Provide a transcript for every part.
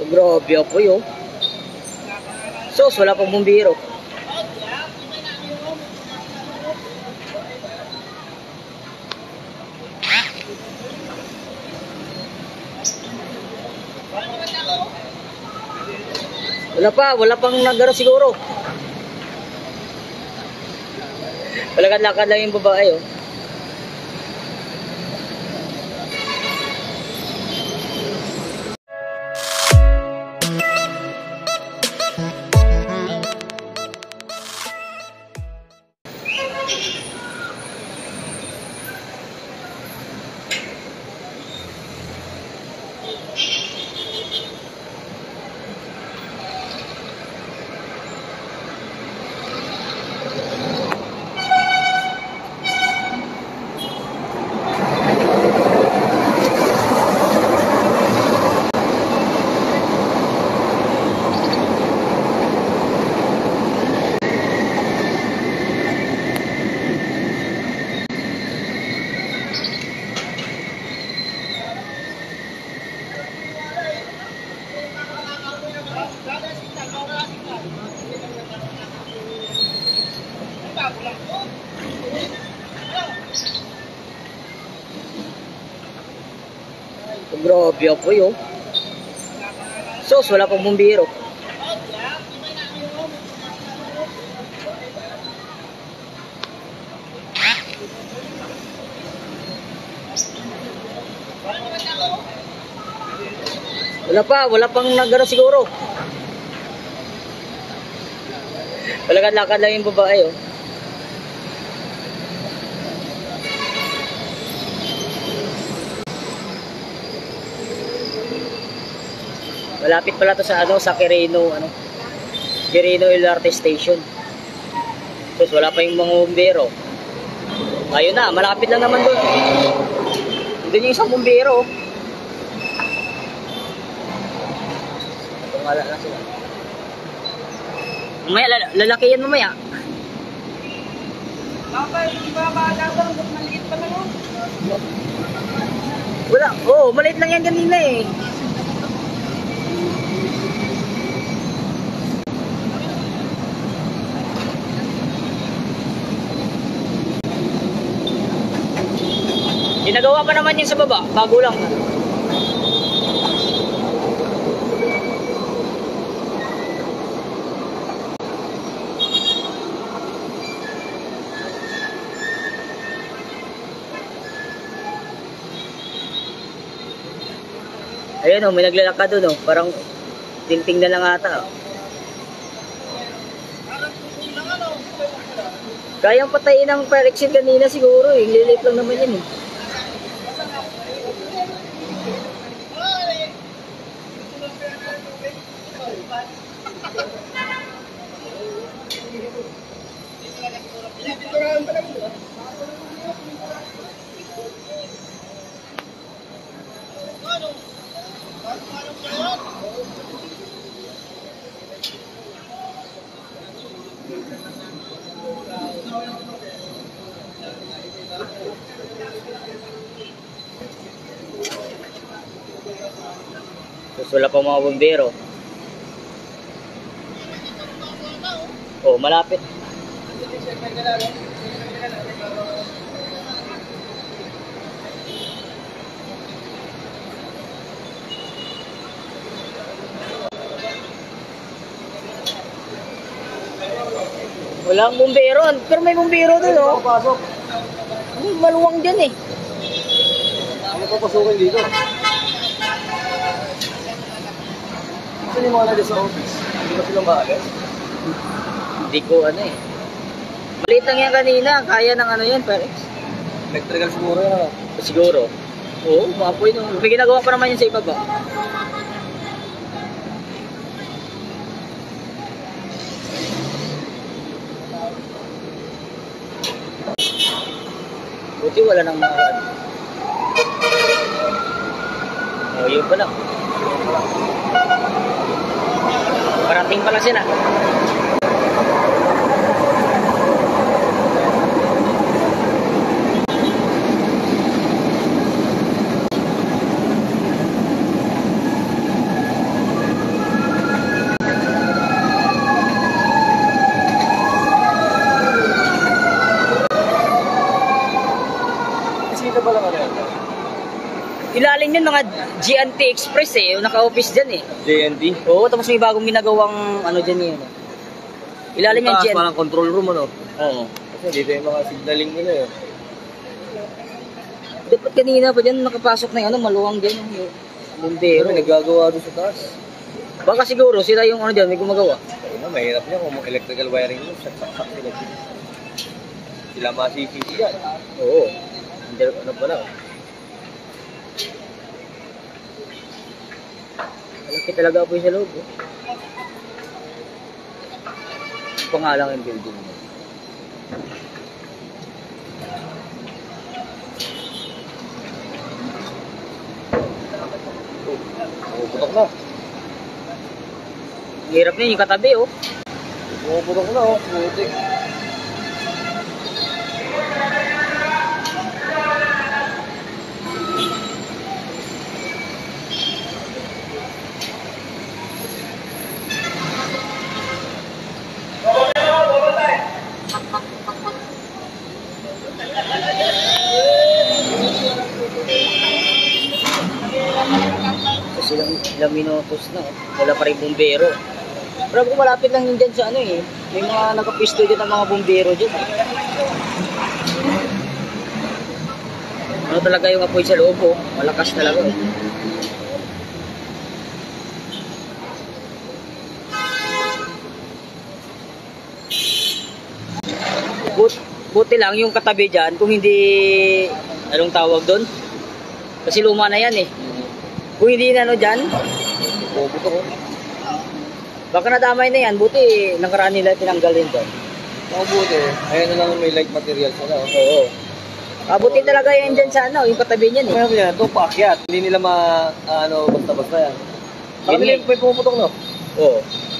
Grabe po yun. Sos, wala pang bumbiro. Wala pang nagaro siguro. Lakad-lakad lang yung babae oh. Grabe po yun. Sos, wala pang bumbiro. Wala pang nagaro siguro. Lakad-lakad lang yung babae oh. Malapit pala to sa sa Quirino Ilarte Station. So wala pa yung mga bumbero. Ayun na, malapit lang naman doon. Doon yung isang bumbero. Wala na sila. Mamaya lalaki yan mamaya. Maliit pa lang. Wala, maliit lang yan kanina eh. Ginagawa pa naman yun sa baba, bago lang. Ayan may naglalakad doon parang tinting na lang ata. Kayang patayin ng fire exit kanina siguro lilit lang naman yan So, wala pa mga bumbero. Malapit. Walang bumbero, pero may bumbero doon Papasok. Maluwang dyan eh. Ano papasukin dito? Saan yung mga nagda sa office? Hindi ba silang maagas? Hindi ko maliit lang yan kanina, kaya ng yan, Perex. Electrical siguro yan Siguro. Oo, maapoy no. May ginagawa pa naman yun sa ibaba. Buti wala nang mga yun pa lang. Parating pala sila. ilalim yun mga GNT Express eh. Yung naka-office dyan eh. JNT. Oo, tapos may bagong ginagawang ano dyan yun. Ilalim yung Taas, GNT. parang control room ano. Oo. Kasi dito yung mga signaling nila eh. Dapat kanina pa dyan nakapasok na yung ano, maluwang dyan yung bumbero. Pero naggagawa doon sa taas. Baka siguro sila yung ano dyan, may gumagawa. Ayun na, mahirap niya kung electrical wiring mo, sak-sak sila dito. Sila masisisi yan. Oo. Hindi ano pala. Malaki talaga po yung sa loob. Oh. Pangalang yung building mo. Pumuputok na. Ang hirap niya yung katabi oh. Pumuputok na oh. Putik. Kasi ilang minutos na oh. Wala pa rin bumbero. Pero kung malapit lang yun dyan sa ano eh. May mga nakapisto dyan ng mga bumbero dyan eh. Ano talaga yung apoy sa loob oh. Malakas talaga oh. Buti lang yung katabi dyan kung hindi anong tawag doon. Kasi luma na yan eh. Kung hindi na ano dyan, Pumuputok oh. baka nadamay na yan. Buti nakaraan nila tinanggal din doon. Mabuti. Ayan na lang may light materials na oh. Oo. Buti talaga yan dyan sa ano, yung katabi niyan eh. Kaya yan, ito paakyat. Hindi nila ano, basta-basta yan. Parang Yun may pumuputok no? Oo.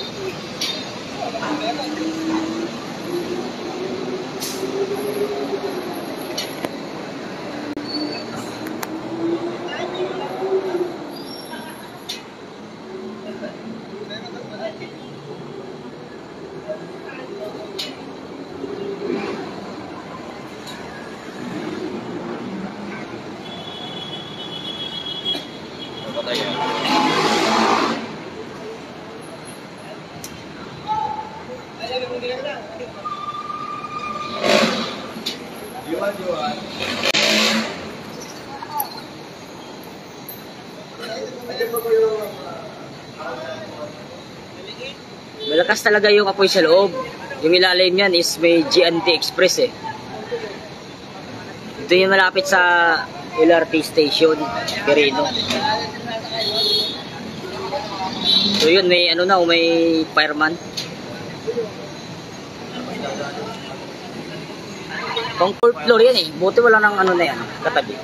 Patay yan. Malakas talaga yung apoy sa loob. Yung ilalim yan is may GNT Express eh. Ito yung malapit sa LRT station, Quirino. So yun, may ano na, may fireman. Pang fourth floor yan eh. Buti wala nang ano na yan, katabi.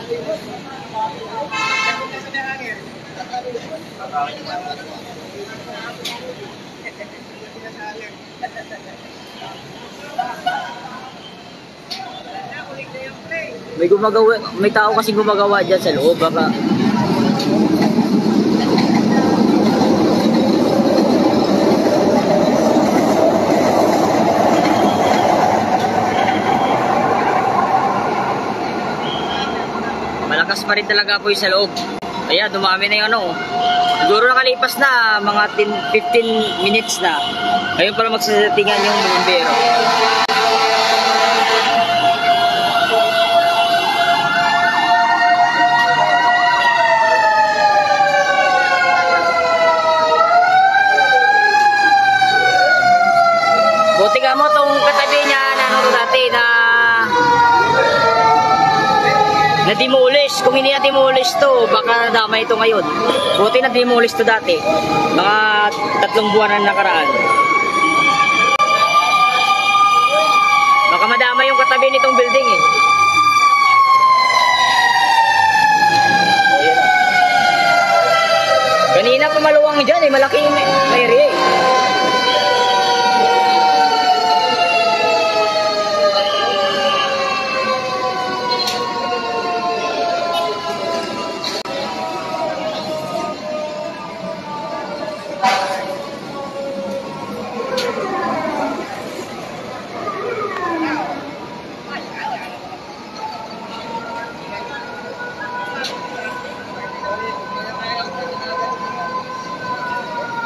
May gumagawa, may tao kasi gumagawa diyan sa loob baka. Malakas pa rin talaga po yung sa loob. Kaya dumami na yung ano. Siguro nakalipas na mga 15 minutes na. Ayun pala magsasatingan yung bumbero. Buti nga mo itong katabi niya na ano dati na demolish. Kung hindi na demolish to, baka nadama ito ngayon. Buti na demolish to dati. Mga 3 buwan na nakaraan. Baka madama yung katabi nitong building eh. Ayan. Kanina pa maluwang dyan eh. Malaking area eh.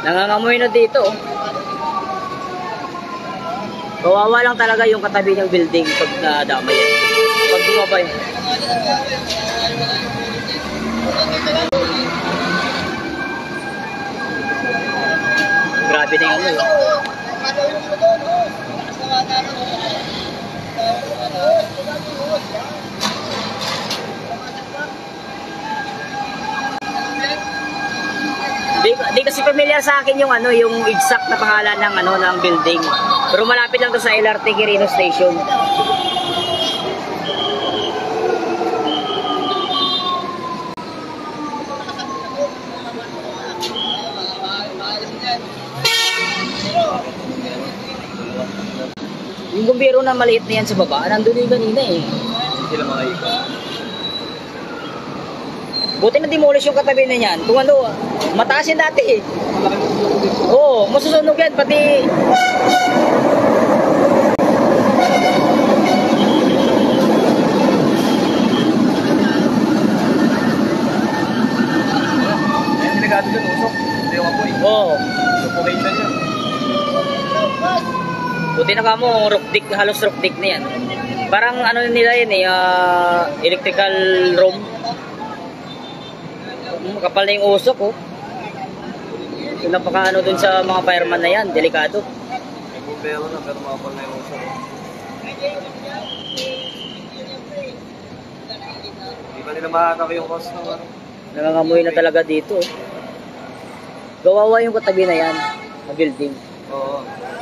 Nangangamoy na dito. Oh. Kawawa lang talaga yung katabi ng building pag nadamay yan. Pag bumaba yun. Grabe na yung ano. Di kasi familiar sa akin yung ano, yung exact na pangalan ng ano ng building. Pero malapit lang to sa LRT Quirino Station. Yung bumbero na maliit na yan sa baba, nandun yung kanina eh. Sila mga ikot. Buti na demolish yung katabi na yan. Kung ano, mataas yan dati eh. Oo, masusunog yan, pati... Yan, delikado dyan, usok. Hindi yung apoy. Oo. Suffocation yan. Buti na ka mo, halos rock-dick na yan. Parang ano nila yan eh, electrical room. Kapal na yung usok oh. So, napaka ano dun sa mga fireman na yan, delikado. May bumbero na, pero makapal na yung usok. Hindi pa nila makakaka yung cost ng ano. Nangangamoy na talaga dito oh. Gawawa yung katabi na yan, na building. Oo.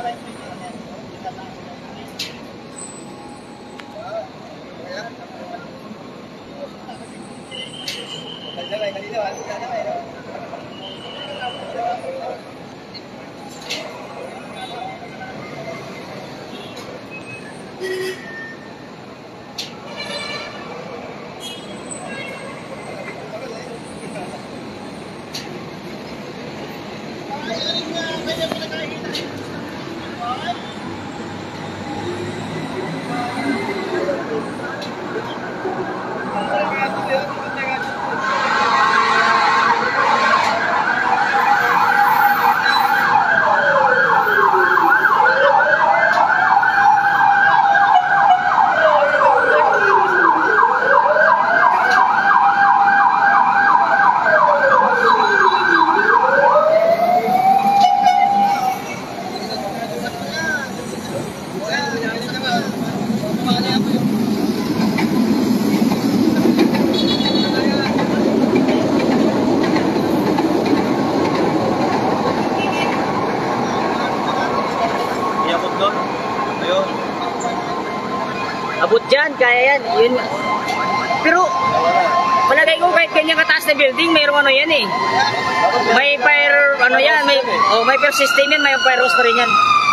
Abot dyan, kaya yan. Yun. Pero, palagay ko kahit ganyan kataas na building, mayroong ano yan eh. May fire, ano yan, may fire system yan, may fire hose pa rin yan.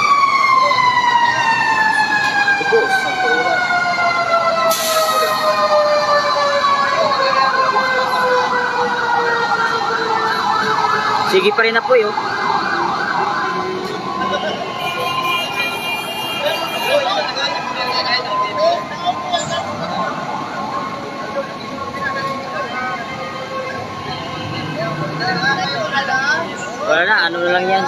Sige pa rin na po yun. Wala na, ano na lang yan.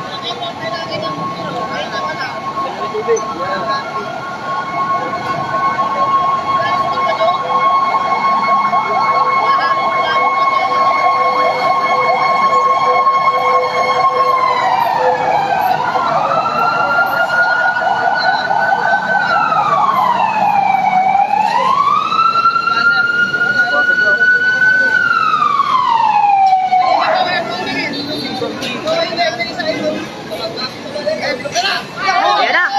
Ayan na.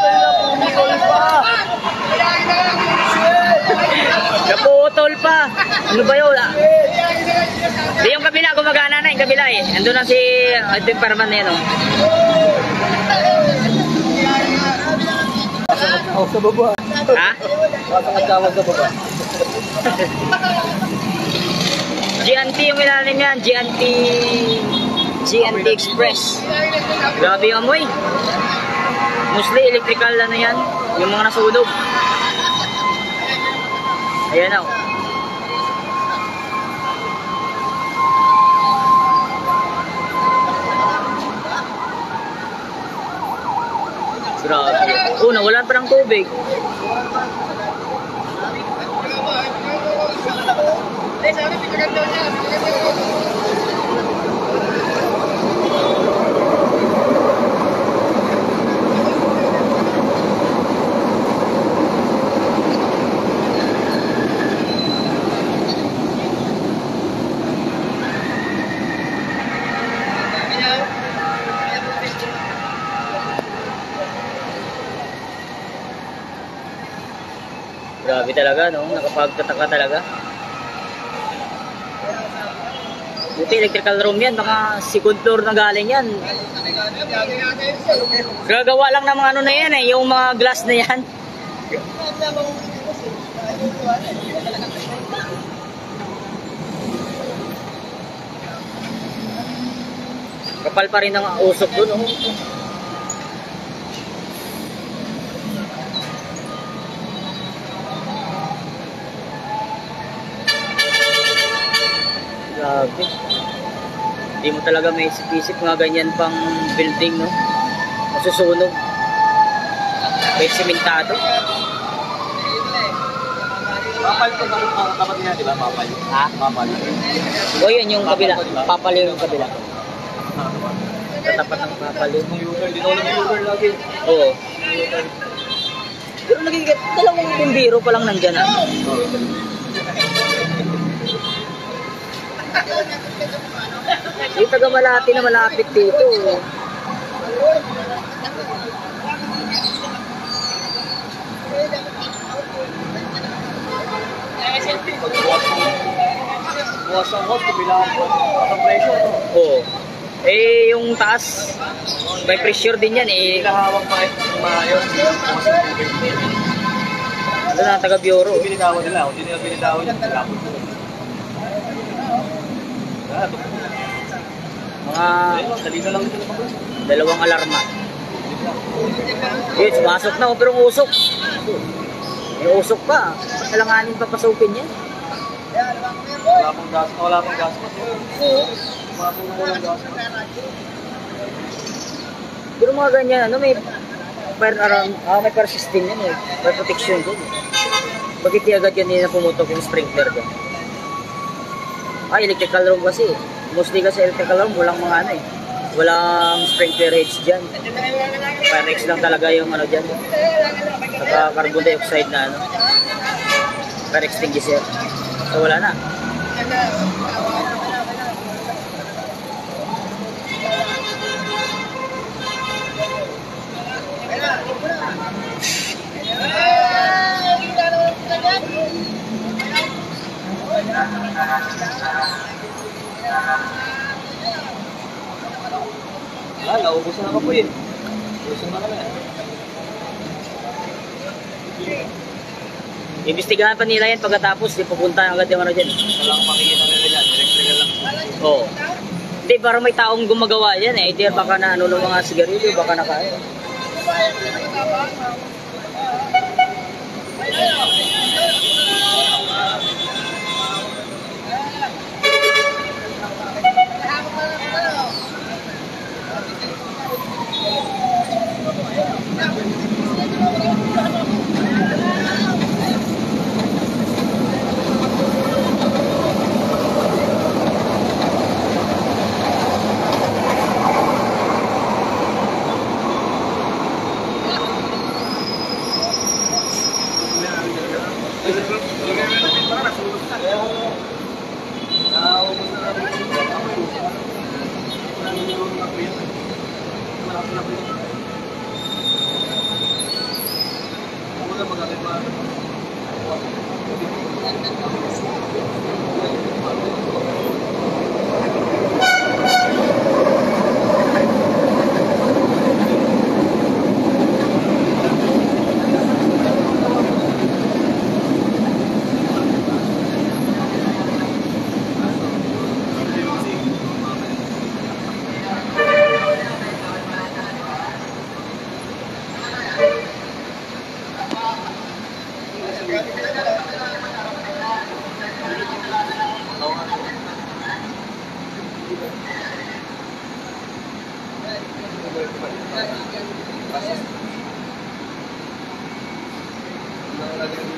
Naputol pa. Ano ba yun? Di yung kabila, gumagana na yung kabila eh. Ando na si yung paraman na yan oh. Oh, sa baba. Ha? Pasang sa baba. GNT yung ilalim yan. GNT Express. Grabe yung amoy. Mostly electrical ano yan. Yung mga nasunog. Ayan na. Una, wala pa ng tubig. Grabe talaga, no? Nakapagtataka talaga. Buti electrical room yan, baka second floor na galing yan. Gagawa lang ng mga ano na yan eh, yung mga glass na yan. Kapal pa rin ang usok doon, no? Grabe. Hindi mo talaga may isip-isip mga ganyan pang building, no? Masusunog. May simentado. Papal ito kapatid niya, di ba? Papal. Ha? Papal. O yun yung kabila. Papal yung kabila. Katapat ng papal yun. Hindi na ako nag-uber lagi. Oo. Pero nagigit, dalawang bumbiro pa lang nandyan. Yung taga Malati na malapit dito. Buwas ang host, kabilaan ko. Ang pressure. Oo. Eh, yung taas, may pressure din yan eh. Pinahawak pa maayos. Ito na, taga Bioro. Binitawan nila. Kung hindi nila binitawan yan, lapot ko. Mga Dali na lang ito na pag dalawang alarma. Yes, masok na, pero usok. May usok pa. Kailanganin papasukin yan. wala pang gas. Oo. Masok na walang gas. Pero mga ganyan, ano, may fire alarm, may fire system yan eh. Fire protection din. Bakit di agad yan na pumutok yung sprinkler dyan? Electrical room kasi. Mostly kasi electrical room, walang mga ano eh. Walang sprinkler heads dyan. Fire X lang talaga yung ano dyan. Saka carbon dioxide na ano. Fire extinguisher. So wala na. Naubos na ako po yun. Ubus na kami. Imbestigahan pa nila yan pagkatapos, di pupunta agad yung ano dyan. Wala akong makikita nila dyan. Electrical lang. Oo. Hindi, parang may taong gumagawa yan eh. Hindi, baka na ano ng mga sigarilyo, baka nakain.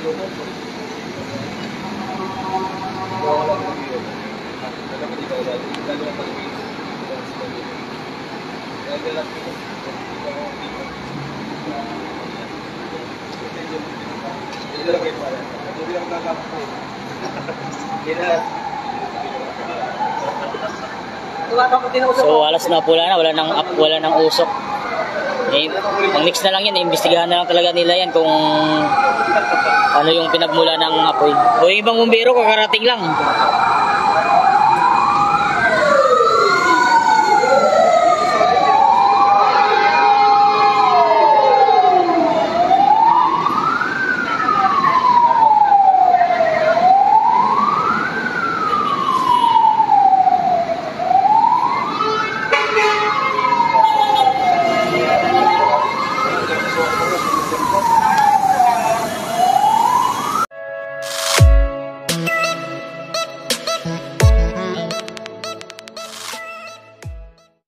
So alas na pula na, wala nang usok. Eh, ang next na lang yan, imbestigahan na lang talaga nila yan kung ano yung pinagmula ng apoy. O yung ibang bumbero kakarating lang.